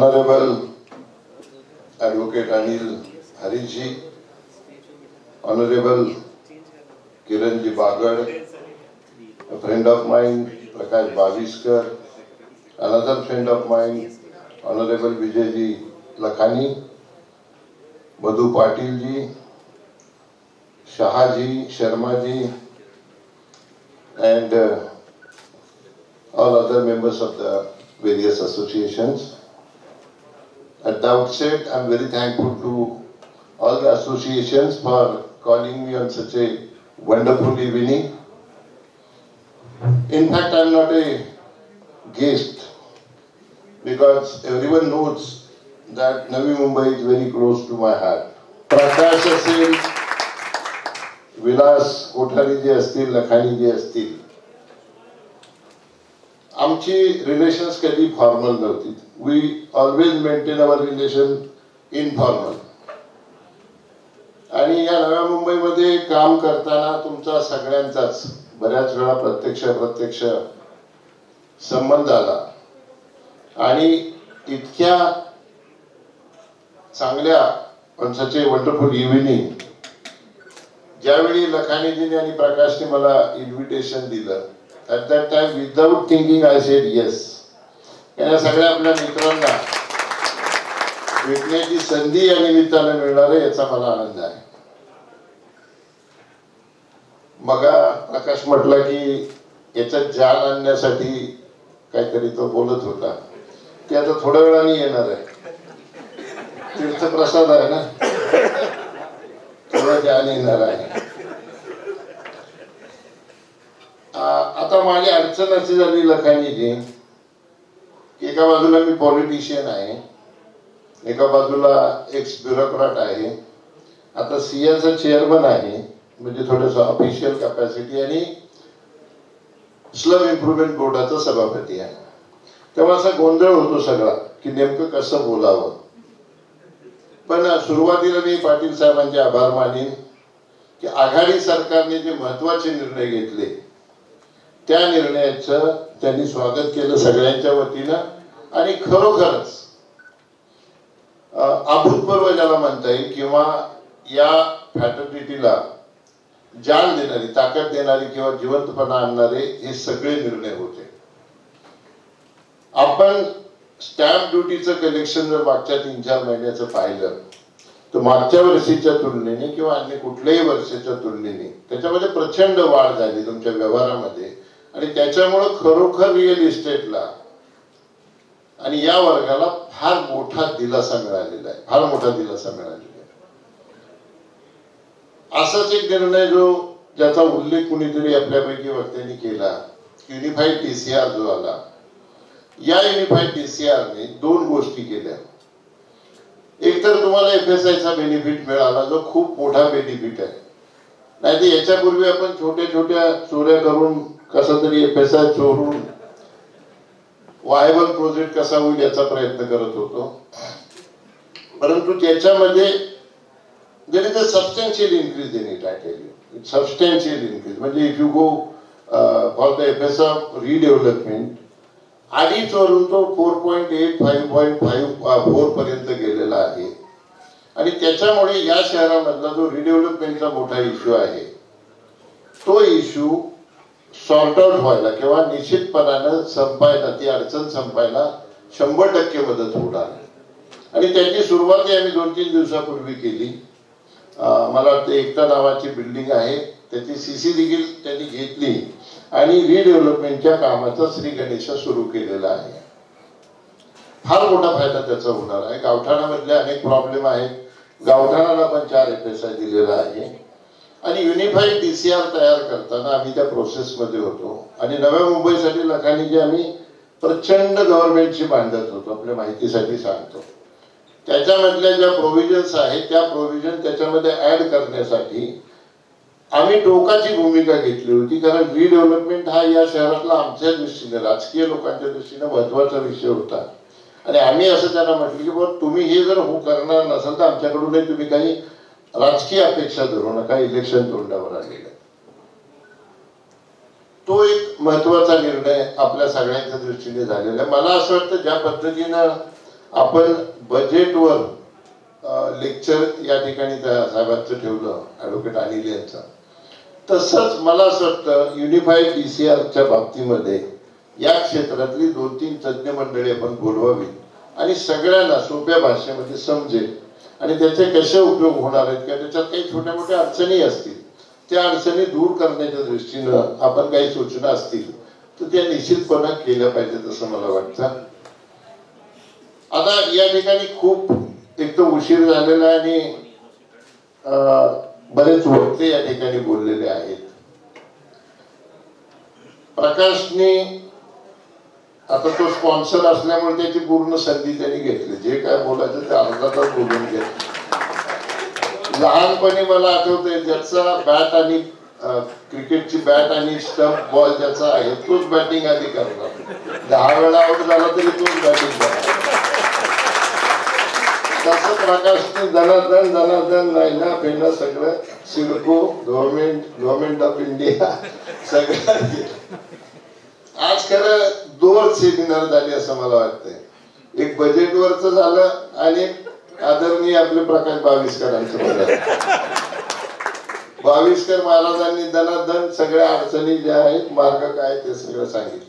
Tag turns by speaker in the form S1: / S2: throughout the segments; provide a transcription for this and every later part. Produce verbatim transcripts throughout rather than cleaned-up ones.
S1: Honorable Advocate Anil Harishji, Honorable Kiranji Bagad, a friend of mine, Prakash Baviskar, another friend of mine, Honorable Vijayji Lakhani, Madhu Patilji, Shahaji, Sharmaji, and uh, all other members of the various associations. At the outset, I am very thankful to all the associations for calling me on such a wonderful evening. In fact, I am not a guest because everyone knows that Navi Mumbai is very close to my heart. Prakash असेल, विलास कोठारी जे असतील, लखानी जे असतील, आमची relations कधी formal नव्हती. We always maintain our relation informal. आणि या नव्या मुंबईमध्ये काम करताना तुमचा सगळ्यांचाच बऱ्याच वेळा प्रत्यक्ष प्रत्यक्ष संबंध आला आणि इतक्या चांगल्या पण सच ए वंडरफुल इव्हिनिंग ज्यावेळी लखानीजीने आणि प्रकाशने मला इन्व्हिटेशन दिलं, at that time without thinking I said yes. या सगळ्या आपल्या मित्रांना भेटण्याची संधी या निमित्ताने मिळणार आहे याचा मला आनंद आहे. मग प्रकाश म्हटला की याच्यात जाण आणण्यासाठी काहीतरी तो बोलत होता, ते आता थोड्या वेळाने येणार आहे. तीर्थप्रसाद आहे ना, थोडं जाण येणार आहे. आता माझी अडचण अशी झाली लखानीजी की एका बाजूला मी पॉलिटिशियन आहे, एका बाजूला एक्स ब्युरोक्रॅट आहे, आता सियाचा चेअरमन आहे, म्हणजे थोडंसं ऑफिशियल कॅपॅसिटी, आणि स्लम इम्प्रुव्हमेंट बोर्डाचा सभापती आहे. तेव्हा असा गोंधळ होतो सगळा की नेमकं कसं बोलावं. पण सुरुवातीला मी पाटील साहेबांचे आभार मानेन की आघाडी सरकारने जे महत्वाचे निर्णय घेतले त्या निर्णयाचं त्यांनी स्वागत केलं सगळ्यांच्या वतीनं. आणि खरोखरच अभूतपूर्व ज्याला म्हणता येईल किंवा या फॅटर्निटीला जान देणारी, ताकद देणारी किंवा जिवंतपणा आणणारे हे सगळे निर्णय होते. आपण स्टॅम्प ड्युटीचं कलेक्शन जर मागच्या तीन चार महिन्याचं पाहिलं तर मागच्या वर्षीच्या तुलनेने किंवा अन्य कुठल्याही वर्षाच्या तुलनेने त्याच्यामध्ये प्रचंड वाढ झाली तुमच्या व्यवहारामध्ये. आणि त्याच्यामुळे खरोखर रिअल इस्टेटला आणि या वर्गाला फार मोठा दिलासा मिळालेला आहे, फार मोठा दिलासा मिळालेला आहे. असाच एक निर्णय जो ज्याचा उल्लेख कुणीतरी आपल्यापैकी वक्त्यांनी केला, युनिफाईड टीसीआर जो आला, या युनिफाईड टीसीआरने दोन गोष्टी केल्या. एक तर तुम्हाला एफएसआयचा बेनिफिट मिळाला जो खूप मोठा बेनिफिट आहे. नाही तर याच्यापूर्वी आपण छोट्या छोट्या चोऱ्या करून कसा तरी एफएसआय चोरून वायबल प्रोजेक्ट कसा होईल याचा प्रयत्न करत होतो. परंतु त्याच्यामध्ये there is a substantial increase in it. I tell you it substantial increase. म्हणजे if you go for the FSI redevelopment अडीच वरून तो four point eight five point five four पर्यंत गेलेला आहे. आणि त्याच्यामुळे या शहरामधला जो रिडेव्हलपमेंटचा मोठा इश्यू आहे तो इश्यू सॉर्ट आउट व्हायला किंवा निश्चितपणानं संपायला, ती अडचण संपायला शंभर टक्के मदत होणार. आणि त्याची सुरुवात आम्ही दोन तीन दिवसापूर्वी केली. मला वाटतं एकता नावाची बिल्डिंग आहे त्याची सीसी देखील त्यांनी घेतली आणि रिडेव्हलपमेंटच्या कामाचा श्री गणेश सुरू केलेला आहे. फार मोठा फायदा त्याचा होणार आहे. गावठाणामधले अनेक प्रॉब्लेम आहेत, गावठाणाला पण चार एफएसआय दिलेला आहे. आणि युनिफाईड डीसीआर तयार करताना आम्ही त्या प्रोसेसमध्ये होतो. आणि नव्या मुंबईसाठी लखानीजी आम्ही प्रचंड गव्हर्नमेंटची बांधत होतो. आपल्या माहितीसाठी सांगतो, त्याच्यामधल्या ज्या प्रोव्हिजन्स आहेत त्या प्रोव्हिजन त्याच्यामध्ये ऍड करण्यासाठी आम्ही टोकाची भूमिका घेतली होती. कारण रिडेव्हलपमेंट हा या शहरातला आमच्या दृष्टीने, राजकीय लोकांच्या दृष्टीने महत्वाचा विषय होता. आणि आम्ही असं त्यांना म्हटलं की बाबा तुम्ही हे जर हो करणार नसाल तर आमच्याकडूनही तुम्ही काही राजकीय अपेक्षा धरू नका, इलेक्शन तोंडावर आलेलं. तो एक महत्वाचा निर्णय आपल्या सगळ्यांच्या दृष्टीने झालेला आहे. मला असं वाटतं ज्या पद्धतीनं आपण बजेटवर लेक्चर या ठिकाणी त्या साहेबांचं ठेवलं, ॲडव्होकेट अनिल यांचं. तसंच मला असं वाटतं युनिफाईड डीसीआरच्या बाबतीमध्ये या क्षेत्रातली दोन तीन तज्ज्ञ मंडळी आपण बोलवावी आणि सगळ्यांना सोप्या भाषेमध्ये समजेल आणि त्याचे कसे उपयोग होणार आहेत किंवा त्याच्यात काही छोट्या मोठ्या अडचणी असतील त्या अडचणी दूर करण्याच्या दृष्टीनं आपण काही सूचना असतील तर त्या निश्चितपणे केल्या पाहिजेत असं मला वाटतं. आता या ठिकाणी खूप एक तर उशीर झालेला आहे आणि बरेच वक्ते या ठिकाणी बोललेले आहेत. प्रकाशने आता तो स्पॉन्सर असल्यामुळे त्याची पूर्ण संधी त्यांनी घेतली, जे काय बोलायचं ते अर्धा तास बोलून घेतलं. लहानपणी मला आठवतंय ज्याचा बॅट आणि क्रिकेटची बॅट आणि स्टंप बॉल ज्याचा आहे तोच बॅटिंग आधी करणार, दहा वेळा आउट झाला तरी तोच बॅटिंग करणार. तसं प्रकाशने धनाधन धनाधन नायना फेना सगळं CIDCO government government of India सगळं. आज खरं दोन सेमिनार झाले असं मला वाटतंय, एक बजेटवरच झालं आणि आदरणीय आपले प्रकाश बावीसकरांचं झालं. बावीसकर महाराजांनी धनाधन सगळ्या अडचणी ज्या आहेत मार्ग काय ते सगळं सांगितलं.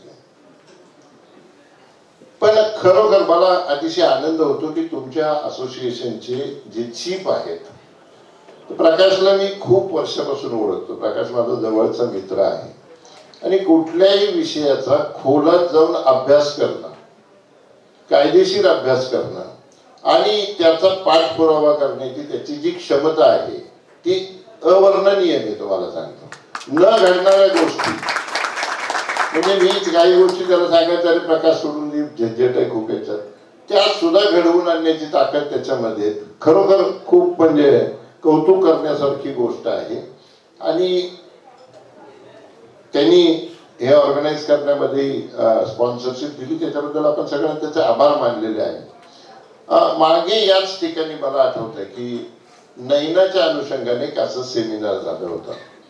S1: पण खरोखर मला अतिशय आनंद होतो की तुमच्या असोसिएशनचे जे चीफ आहेत प्रकाशला मी खूप वर्षापासून ओळखतो. प्रकाश माझा जवळचा मित्र आहे आणि कुठल्याही विषयाचा खोलात जाऊन अभ्यास करणं, कायदेशीर अभ्यास करणं आणि त्याचा पाठपुरावा करण्याची त्याची जी क्षमता आहे ती अवर्णनीय. मी तुम्हाला सांगतो न घडणाऱ्या गोष्टी म्हणजे मीच काही गोष्टी त्याला सांगायचं अरे प्रकाश सोडून दे झंझट आहे खूप याच्यात, त्या सुद्धा घडवून आणण्याची ताकद त्याच्यामध्ये खरोखर खूप म्हणजे कौतुक करण्यासारखी गोष्ट आहे. आणि त्यांनी हे ऑर्गनाईज करण्यामध्ये स्पॉन्सरशिप दिली त्याच्याबद्दल आपण सगळ्यांना त्याचे आभार मानलेले आहे. मागे याच ठिकाणी मला आठवतंय की नैनाच्या अनुषंगाने एक असं सेमिनार झालं होतं.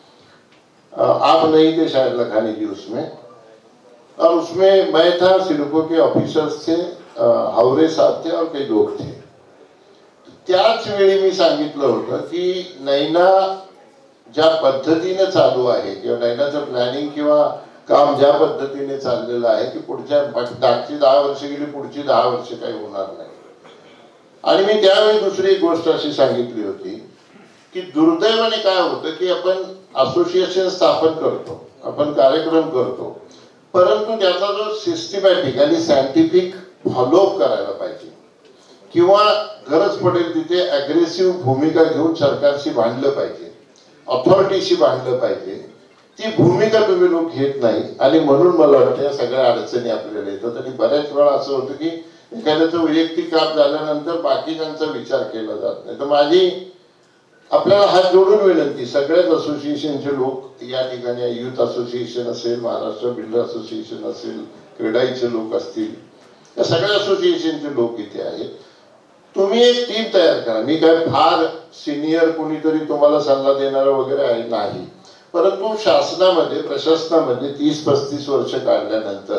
S1: आप नहीं थे शायद लखानी जी उसमें, और उसमें मैं था, सिडको के ऑफिसर्स थे, हावरे साहब थे और कई लोग थे. त्याच वेळी मी सांगितलं होतं की नैना ज्या पद्धतीने चालू आहे किंवा नैनाचं प्लॅनिंग किंवा काम ज्या पद्धतीने चाललेलं आहे की पुढच्या मागची दहा वर्ष गेली पुढची दहा वर्ष काही होणार नाही. आणि मी त्यावेळी दुसरी एक गोष्ट अशी सांगितली होती की दुर्दैवाने काय होतं की आपण असोसिएशन स्थापन करतो, आपण कार्यक्रम करतो, परंतु त्याचा जो सिस्टमॅटिक आणि सायंटिफिक फॉलोअप करायला पाहिजे किंवा गरज पडेल तिथे अग्रेसिव्ह भूमिका घेऊन सरकारशी भांडलं पाहिजे, ऑथॉरिटीशी भांडलं पाहिजे, ती भूमिका तुम्ही लोक घेत नाही. आणि म्हणून मला वाटतं या सगळ्या अडचणी आपल्याला येतात. आणि बऱ्याच वेळा असं होतं की एखाद्याचं वैयक्तिक काम झाल्यानंतर बाकीच्यांचा विचार केला जात नाही. तर माझी आपल्याला हात जोडून विनंती, सगळ्याच असोसिएशनचे लोक या ठिकाणी, युथ असोसिएशन असेल, महाराष्ट्र बिल्डर असोसिएशन असेल, क्रीडाईचे लोक असतील, या सगळ्या असोसिएशनचे लोक इथे आहेत. तुम्ही एक टीम तयार करा. मी काय फार सिनियर कोणीतरी तुम्हाला सल्ला देणारा वगैरे आहे नाही, परंतु शासनामध्ये प्रशासनामध्ये तीस पस्तीस वर्ष काढल्यानंतर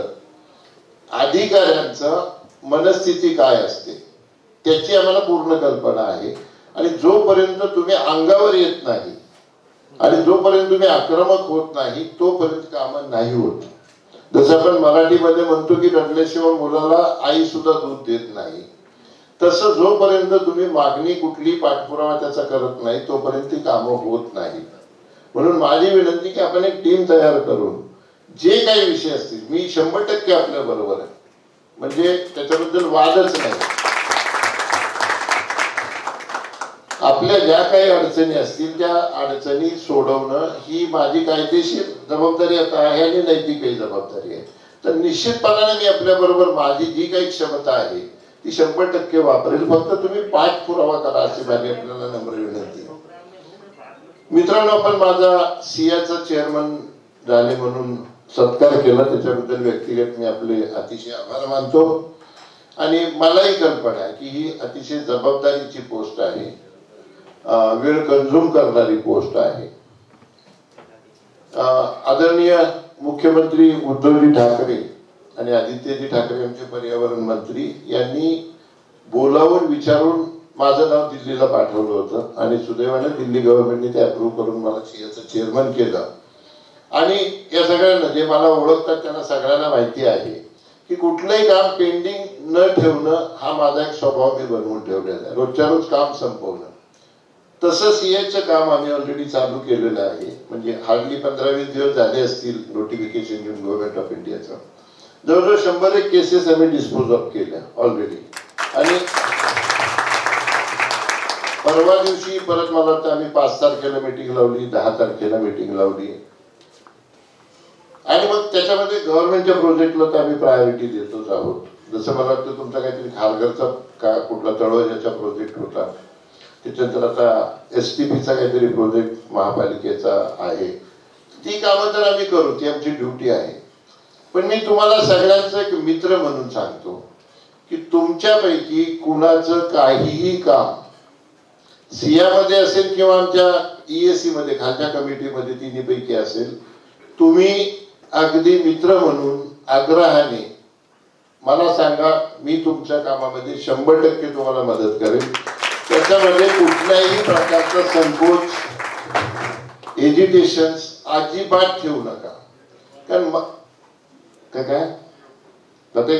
S1: अधिकाऱ्यांचं मनस्थिती काय असते त्याची आम्हाला पूर्ण कल्पना आहे. आणि जोपर्यंत तुम्ही अंगावर येत नाही आणि जोपर्यंत तुम्ही आक्रमक होत नाही तोपर्यंत कामं नाही होत. जसं आपण मराठीमध्ये म्हणतो की रडल्याशिवाय मुलाला आई सुद्धा दूध देत नाही, तसं जोपर्यंत तुम्ही मागणी कुठली पाठपुरावा त्याचा करत नाही तोपर्यंत ती कामं होत नाही. म्हणून माझी विनंती की आपण एक टीम तयार करून जे काही विषय असतील, मी शंभर टक्के आपल्या बरोबर आहे, म्हणजे त्याच्याबद्दल वादच नाही. आपल्या ज्या काही अडचणी असतील त्या अडचणी सोडवणं ही माझी कायदेशीर जबाबदारी आता आहे आणि नैतिकही जबाबदारी आहे. तर निश्चितपणाने मी आपल्या बरोबर माझी जी काही क्षमता आहे ती शंभर टक्के वापरेल. फक्त तुम्ही पाठपुरावा करा अशी माझी आपल्याला नम्र विनंती. मित्रांनो, आपण माझा सियाचा चेअरमन झाले म्हणून सत्कार केला त्याच्याबद्दल व्यक्तिगत मी आपले अतिशय आभार मानतो. आणि मलाही कल्पना आहे की ही अतिशय जबाबदारीची पोस्ट आहे, वेळ कंझ्युम करणारी पोस्ट आहे. आदरणीय मुख्यमंत्री उद्धवजी ठाकरे आणि आदित्यजी ठाकरे आमचे पर्यावरण मंत्री यांनी बोलावून विचारून माझं नाव दिल्लीला पाठवलं होतं आणि सुदैवाने दिल्ली गव्हर्नमेंटने ते अप्रूव्ह करून मला याचं चेअरमन केलं. आणि या सगळ्यांना जे मला ओळखतात त्यांना सगळ्यांना माहिती आहे की कुठलंही काम पेंडिंग न ठेवणं हा माझा एक स्वभाव मी बनवून ठेवलेला आहे, रोजच्या रोज काम संपवणं. तसं सीएचं काम आम्ही ऑलरेडी चालू केलेलं आहे. म्हणजे हार्डली पंधरा वीस दिवस झाले असतील नोटिफिकेशन घेऊन गव्हर्नमेंट ऑफ इंडियाचं. जवळजवळ शंभर एक केसेस आम्ही डिस्पोज ऑफ केल्या ऑलरेडी. आणि परवा दिवशी परत मला वाटतं आम्ही पाच तारखेला मीटिंग लावली, दहा तारखेला मीटिंग लावली. आणि मग त्याच्यामध्ये गव्हर्नमेंटच्या प्रोजेक्टला तर आम्ही प्रायोरिटी देतोच आहोत. जसं मला वाटतं तुमचा काहीतरी खारघरचा का कुठला तळोजाचा प्रोजेक्ट होता, त्याच्यानंतर आता एस टी पीचा काहीतरी प्रोजेक्ट महापालिकेचा आहे. ती कामं तर आम्ही करू, ती आमची ड्युटी आहे. पण मी तुम्हाला सगळ्यांचा एक मित्र म्हणून सांगतो की तुमच्यापैकी कुणाचं काहीही काम सियामध्ये असेल किंवा आमच्या ईएससी मध्ये खालच्या कमिटीमध्ये तिन्हीपैकी असेल, तुम्ही अगदी मित्र म्हणून आग्रहाने मला सांगा, मी तुमच्या कामामध्ये शंभर टक्के तुम्हाला मदत करेन. त्याच्यामध्ये कुठल्याही प्रकारचा संकोच, एजिटेशन अजिबात ठेवू नका. कारण काय काय जाते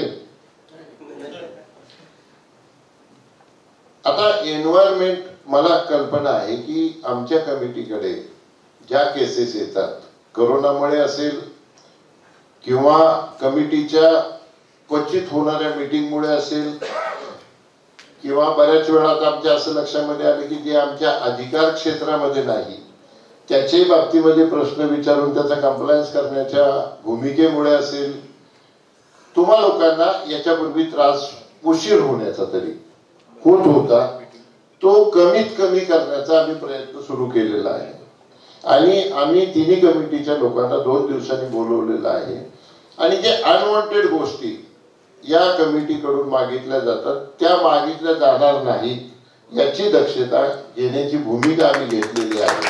S1: आता एन्व्हायरमेंट, मला कल्पना आहे की आमच्या कमिटीकडे ज्या केसेस येतात करोनामुळे असेल किंवा कमिटीच्या क्वचित होणाऱ्या मीटिंगमुळे असेल किंवा बऱ्याच वेळा आमच्या असं लक्षामध्ये आले की जे आमच्या अधिकार क्षेत्रामध्ये नाही त्याच्याही बाबतीमध्ये प्रश्न विचारून त्याचा कंप्लायन्स करण्याच्या भूमिकेमुळे असेल, तुम्हा लोकांना याच्यापूर्वी त्रास उशीर होण्याचा तरी होत होता, तो कमीत कमी करण्याचा आम्ही प्रयत्न सुरू केलेला आहे. आणि आम्ही तिन्ही कमिटीच्या लोकांना दोन दिवसांनी बोलवलेलं आहे. आणि जे अनवॉन्टेड गोष्टी या कमिटीकडून मागितल्या जातात त्या मागितल्या जाणार नाही याची दक्षता घेण्याची भूमिका आम्ही घेतलेली आहे.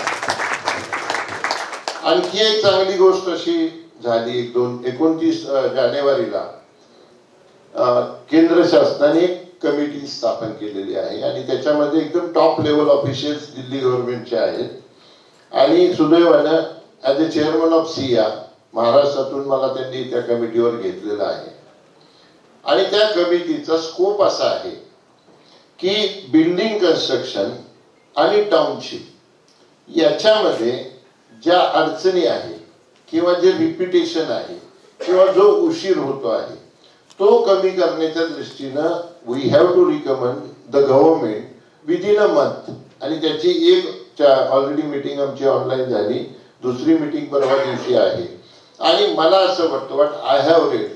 S1: आणखी एक चांगली गोष्ट अशी झाली, एक दोन एकोणतीस जानेवारीला केंद्र शासनाने एक कमिटी स्थापन केलेली आहे आणि त्याच्यामध्ये एकदम टॉप लेवल ऑफिशियल्स दिल्ली गव्हर्नमेंटचे आहेत. आणि सुदैवानं as a chairman of SEIAA महाराष्ट्रातून मला त्यांनी त्या कमिटीवर घेतलेलं आहे. आणि त्या कमिटीचा स्कोप असा आहे की बिल्डिंग कन्स्ट्रक्शन आणि टाउनशिप याच्यामध्ये ज्या अडचणी आहे किंवा जे रिपिटेशन आहे किंवा जो उशीर होतो आहे तो कमी करण्याच्या दृष्टीनं we have to recommend the government within a month. आणि त्याची एक ऑलरेडी मीटिंग आमची ऑनलाईन झाली, दुसरी मीटिंग परवा दिवशी आहे. आणि मला असं वाटतं, what I have read,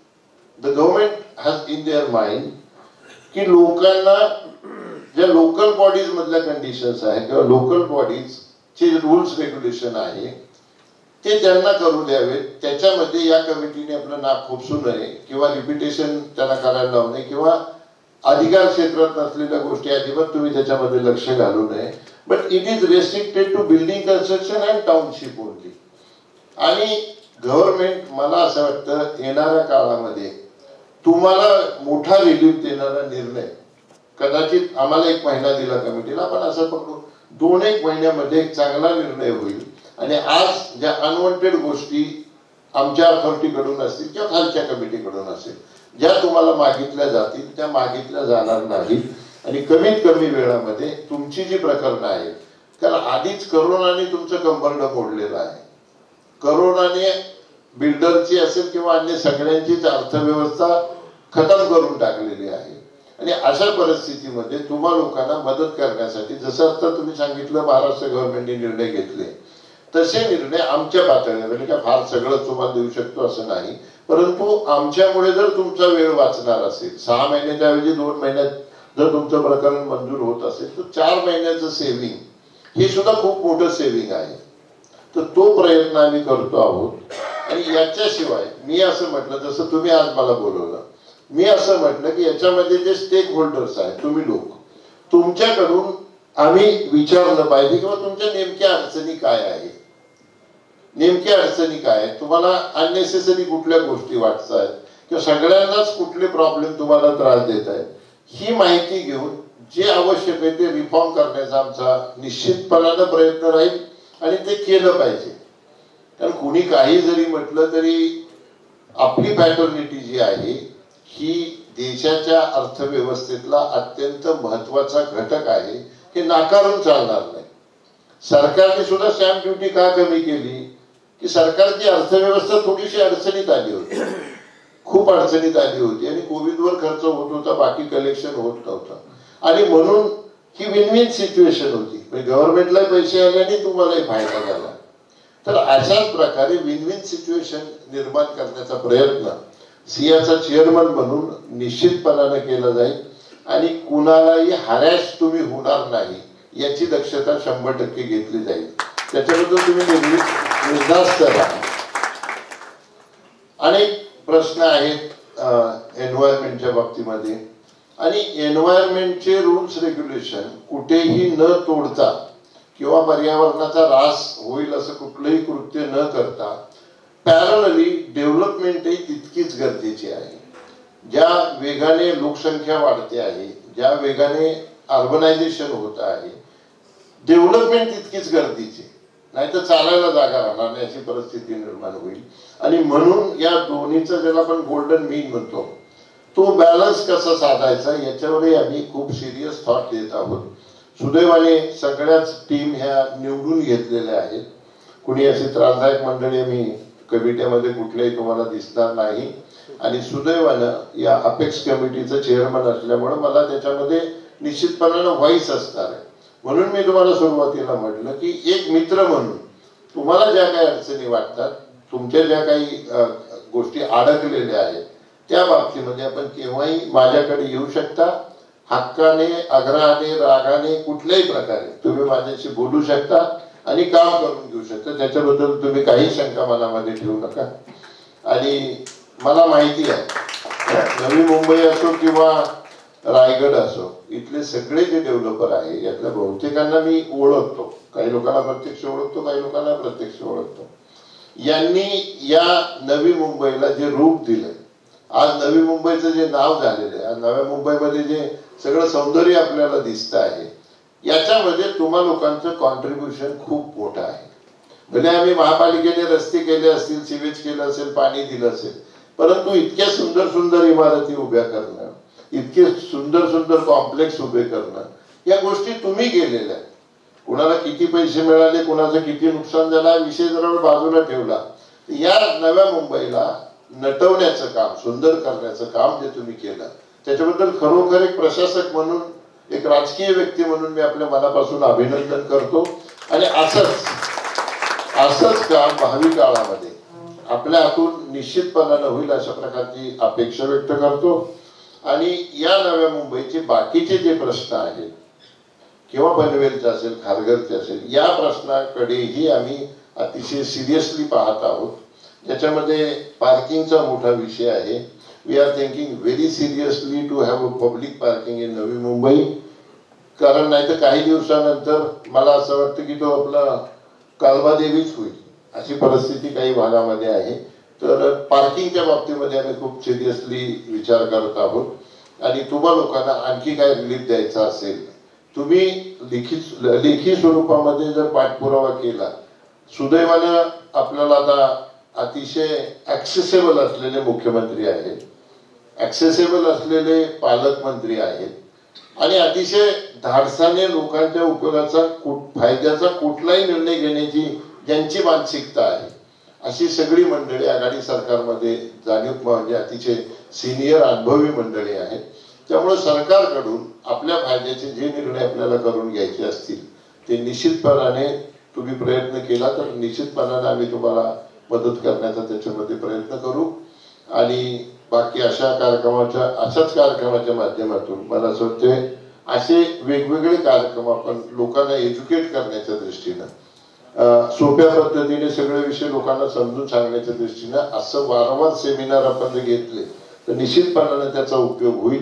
S1: the government has in their mind की लोकांना ज्या लोकल बॉडीज मधल्या कंडिशन्स आहेत किंवा लोकल बॉडीज चे रूल्स रेग्युलेशन आहे ते त्यांना करू द्यावेत. त्याच्यामध्ये या कमिटीने आपलं नाक खुपसू नये किंवा रिपिटेशन त्यांना करायला लावू नये किंवा अधिकार क्षेत्रात नसलेल्या गोष्टी अजिबात तुम्ही त्याच्यामध्ये लक्ष घालू नये. But it is restricted to building construction and township only. आणि गव्हर्नमेंट, मला असं वाटतं येणाऱ्या काळामध्ये तुम्हाला मोठा रिलीफ देणारा निर्णय, कदाचित आम्हाला एक महिना दिला कमिटीला, पण असं पकडू दोन एक महिन्यामध्ये एक चांगला निर्णय होईल. आणि आज ज्या अनवॉन्टेड गोष्टी आमच्या अथॉरिटीकडून असतील किंवा खालच्या कमिटीकडून असेल ज्या तुम्हाला मागितल्या जातील त्या मागितल्या जाणार नाहीत. आणि कमीत कमी वेळामध्ये तुमची जी प्रकरणं आहेत, कारण आधीच करोनाने तुमचं कंबरडं मोडलेलं आहे. करोनाने बिल्डरची असेल किंवा अन्य सगळ्यांचीच अर्थव्यवस्था खतम करून टाकलेली आहे. आणि अशा परिस्थितीमध्ये तुम्हा लोकांना मदत करण्यासाठी जसं आता तुम्ही सांगितलं महाराष्ट्र गव्हर्नमेंटने निर्णय घेतले, तसे निर्णय आमच्या पातळीवर, म्हणजे काय फार सगळं तुम्हाला देऊ शकतो असं नाही, परंतु आमच्यामुळे जर तुमचा वेळ वाचणार असेल, सहा महिन्याच्या ऐवजी दोन महिन्यात जर तुमचं प्रकरण मंजूर होत असेल तर चार महिन्याचं सेव्हिंग हे सुद्धा खूप मोठं सेव्हिंग आहे. तर तो प्रयत्न आम्ही करतो आहोत. आणि याच्याशिवाय मी असं म्हटलं, जसं तुम्ही आज मला बोलवलं, मी असं म्हटलं की याच्यामध्ये जे स्टेक होल्डर्स आहेत, तुम्ही लोक, तुमच्याकडून आम्ही विचारलं पाहिजे किंवा तुमच्या नेमक्या अडचणी काय आहेत, नेमक्या अडचणी काय आहेत, तुम्हाला अननेसेसरी कुठल्या गोष्टी वाटत आहेत किंवा सगळ्यांनाच कुठले प्रॉब्लेम तुम्हाला त्रास देत आहेत ही माहिती घेऊन जे आवश्यक आहे ते रिफॉर्म करण्याचा आमचा निश्चितपणानं प्रयत्न राहील आणि ते केलं पाहिजे. कारण कुणी काही जरी म्हटलं तरी आपली फॅटर्निटी जी आहे ही देशाच्या अर्थव्यवस्थेतला अत्यंत महत्वाचा घटक आहे, हे नाकारून चालणार नाही. सरकारने सुद्धा स्टॅम्प ड्युटी का कमी केली की सरकारची अर्थव्यवस्था थोडीशी अडचणीत आली होती, खूप अडचणीत आली होती आणि कोविडवर खर्च होत होता, बाकी कलेक्शन होत नव्हतं आणि म्हणून ही विन विन सिच्युएशन होती. म्हणजे गव्हर्नमेंटला पैसे आले आणि तुम्हालाही फायदा झाला. तर अशाच प्रकारे विन विन सिच्युएशन निर्माण करण्याचा प्रयत्न सियाचा चेअरमन म्हणून निश्चितपणाने केला जाईल आणि कुणालाही हॅरॅस तुम्ही होणार नाही याची दक्षता शंभर टक्के घेतली जाईल. त्याच्याबद्दल तुम्ही निर्धास्त राहा. अनेक प्रश्न आहेत एन्व्हायरमेंटच्या बाबतीमध्ये आणि एन्व्हायरमेंटचे रूल्स रेग्युलेशन कुठेही न तोडता किंवा पर्यावरणाचा ऱ्हास होईल असं कुठलंही कृत्य न करता पॅरलली डेव्हलपमेंटही तितकीच गरजेची आहे. ज्या वेगाने लोकसंख्या वाढते आहे, ज्या वेगाने अर्बनायझेशन होत आहे, डेव्हलपमेंट तितकीच गरजेची, नाही तर चालायला जागा राहणार नाही अशी परिस्थिती निर्माण होईल. आणि म्हणून या दोन्हीचं ज्याला आपण गोल्डन मीन म्हणतो तो बॅलन्स कसा साधायचा याच्यावरही आम्ही खूप सिरियस थॉट देत आहोत. सुदैवाने सगळ्याच टीम ह्या निवडून घेतलेल्या आहेत. कुणी अशी त्रासदायक मंडळी आम्ही कमिटीमध्ये कुठल्याही तुम्हाला दिसणार नाही आणि सुदैवानं या अपेक्स कमिटीचं चेअरमन असल्यामुळे मला त्याच्यामध्ये निश्चितपणानं व्हाईस असणार आहे. म्हणून मी तुम्हाला सुरुवातीला म्हटलं की एक मित्र म्हणून तुम्हाला ज्या काही अडचणी वाटतात, तुमच्या ज्या काही गोष्टी अडकलेल्या आहेत त्या बाबतीमध्ये आपण केव्हाही माझ्याकडे येऊ शकता. हक्काने, आग्रहाने, रागाने, कुठल्याही प्रकारे तुम्ही माझ्याशी बोलू शकता आणि काम करून घेऊ शकता. त्याच्याबद्दल तुम्ही काही शंका मनामध्ये ठेवू नका. आणि मला माहिती आहे नवी मुंबई असो किंवा रायगड असो, इथले सगळे जे डेव्हलपर आहे यातल्या बहुतेकांना मी ओळखतो. काही लोकांना प्रत्यक्ष ओळखतो, काही लोकांना प्रत्यक्ष ओळखतो. यांनी या नवी मुंबईला जे रूप दिलंय, आज नवी मुंबईचं जे नाव झालेलं आहे, आज नव्या मुंबईमध्ये जे सगळं सौंदर्य आपल्याला दिसतं आहे, याच्यामध्ये तुम्हा लोकांचं कॉन्ट्रीब्युशन खूप मोठं आहे. भले आम्ही महापालिकेने रस्ते केले असतील, सिवेज केलं असेल, पाणी दिलं असेल, परंतु इतक्या सुंदर सुंदर इमारती उभ्या करणं, इतके सुंदर सुंदर कॉम्प्लेक्स उभे करणं, या गोष्टी तुम्ही केलेल्या आहेत. कुणाला किती पैसे मिळाले, कुणाचं किती नुकसान झालं, विषय जरा बाजूला ठेवला. या नव्या मुंबईला नटवण्याचं काम, सुंदर करण्याचं काम जे तुम्ही केलं त्याच्याबद्दल खरोखर एक प्रशासक म्हणून, एक राजकीय व्यक्ती म्हणून मी आपल्या मनापासून अभिनंदन करतो. आणि असंच असंच काम भावी काळामध्ये आपल्या हातून निश्चितपणानं होईल अशा प्रकारची अपेक्षा व्यक्त करतो. आणि या नव्या मुंबईचे बाकीचे जे प्रश्न आहेत किंवा पनवेलचे असेल, खारघरचे असेल, या प्रश्नाकडेही आम्ही अतिशय सिरियसली पाहत आहोत. ज्याच्यामध्ये पार्किंगचा मोठा विषय आहे. We are thinking very seriously to have a public parking in Navi Mumbai. कारण नाही तर काही दिवसानंतर मला असं वाटतं की तो आपला कालबादेवीच होईल अशी परिस्थिती काही भागामध्ये आहे. तर पार्किंगच्या बाबतीमध्ये आम्ही खूप सिरियसली विचार करत आहोत. आणि तुम्हा लोकांना आणखी काय रिलीफ द्यायचा असेल, तुम्ही लिखित लेखी स्वरूपामध्ये जर पाठपुरावा केला, सुदैवानं आपल्याला आता अतिशय ऍक्सेसेबल असलेले मुख्यमंत्री आहेत, ऍक्सेसेबल असलेले पालकमंत्री आहेत आणि अतिशय धाडसाने लोकांच्या उपयोगाचा, फायद्याचा कुठलाही निर्णय घेण्याची ज्यांची मानसिकता आहे, अशी सगळी मंडळी आघाडी सरकारमध्ये जाणीव म्हणजे अतिशय सिनियर अनुभवी मंडळी आहेत. त्यामुळे सरकारकडून आपल्या फायद्याचे जे निर्णय आपल्याला करून घ्यायचे असतील ते निश्चितपणाने तुम्ही प्रयत्न केला तर निश्चितपणाने आम्ही तुम्हाला मदत करण्याचा त्याच्यामध्ये प्रयत्न करू. आणि बाकी अशा कार्यक्रमाच्या अशाच कार्यक्रमाच्या माध्यमातून मला असं वाटतं असे वेगवेगळे कार्यक्रम आपण लोकांना एज्युकेट करण्याच्या दृष्टीनं, सोप्या पद्धतीने सगळे विषय लोकांना समजून सांगण्याच्या दृष्टीनं असं वारंवार सेमिनार आपण जर घेतले तर निश्चितपणाने त्याचा उपयोग होईल.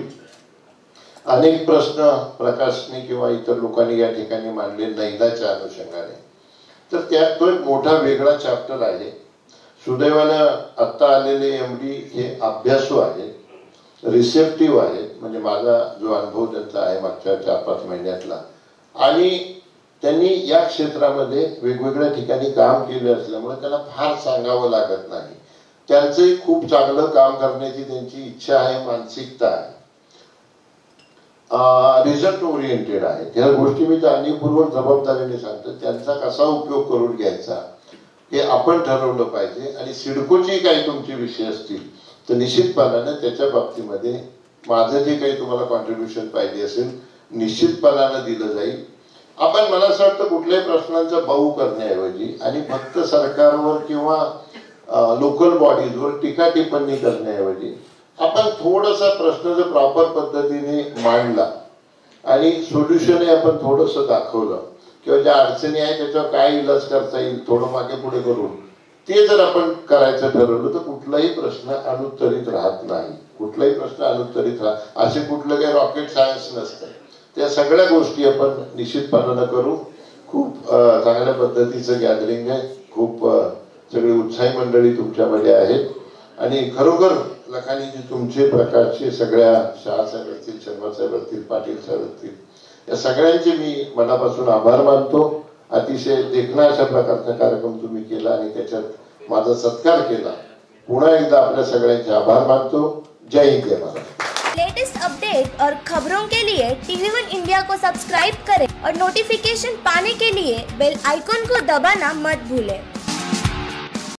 S1: अनेक प्रश्न प्रकाशने किंवा इतर लोकांनी या ठिकाणी मांडले नैदाच्या अनुषंगाने, तर त्यात तो एक मोठा वेगळा चॅप्टर आहे. सुदैवानं आत्ता आलेले एम डी हे अभ्यासू आहेत. रिसेप्टिव्ह आहेत, म्हणजे माझा जो अनुभव त्यांचा आहे मागच्या चार पाच महिन्यातला, आणि त्यांनी या क्षेत्रामध्ये वेगवेगळ्या ठिकाणी काम केले असल्यामुळे त्यांना फार सांगावं लागत नाही. त्यांचंही खूप चांगलं काम करण्याची त्यांची इच्छा आहे, मानसिकता आहे, रिझल्ट ओरिएंटेड आहे. ह्या गोष्टी मी जाणीवपूर्वक जबाबदारीने सांगतो. त्यांचा कसा उपयोग करून घ्यायचा हे आपण ठरवलं पाहिजे. आणि सिडकोची काही तुमचे विषय असतील तर निश्चितपणाने त्याच्या बाबतीमध्ये माझं जे काही तुम्हाला कॉन्ट्रीब्युशन पाहिजे असेल निश्चितपणाने दिलं जाईल. आपण मला असं वाटतं कुठल्याही प्रश्नांचा बाऊ करण्याऐवजी आणि फक्त सरकारवर किंवा लोकल बॉडीजवर टीका टिप्पणी करण्याऐवजी आपण थोडासा प्रश्न जर प्रॉपर पद्धतीने मांडला आणि सोल्युशन आपण थोडंसं दाखवलं किंवा ज्या अडचणी आहेत त्याच्यावर काय इलाज करता येईल थोडं मागे पुढे करून ते जर आपण करायचं ठरवलं तर कुठलाही प्रश्न अनुत्तरित राहत नाही. कुठलाही प्रश्न अनुत्तरित राहत असे कुठलं काही रॉकेट सायन्स नसतं. त्या सगळ्या गोष्टी आपण निश्चितपणानं करू. खूप चांगल्या पद्धतीचं गॅदरिंग आहे. खूप सगळी उत्साही मंडळी तुमच्यामध्ये आहेत आणि खरोखर लखानी जी तुमचे प्रकारचे सगळ्या शाह साहेब असतील, शर्मा साहेब असतील, पाटील साहेब असतील, या सगळ्यांचे मी मनापासून आभार मानतो. अतिशय देखणा अशा प्रकारचा कार्यक्रम तुम्ही केला आणि त्याच्यात माझा सत्कार केला. पुन्हा एकदा आपल्या सगळ्यांचे आभार मानतो. जय हिंद जय महाराष्ट्र.
S2: लेटेस्ट अपडेट और खबरों के लिए टीवी वन इंडिया को सब्सक्राइब करें और नोटिफिकेशन पाने के लिए बेल आइकॉन को दबाना मत भूलें.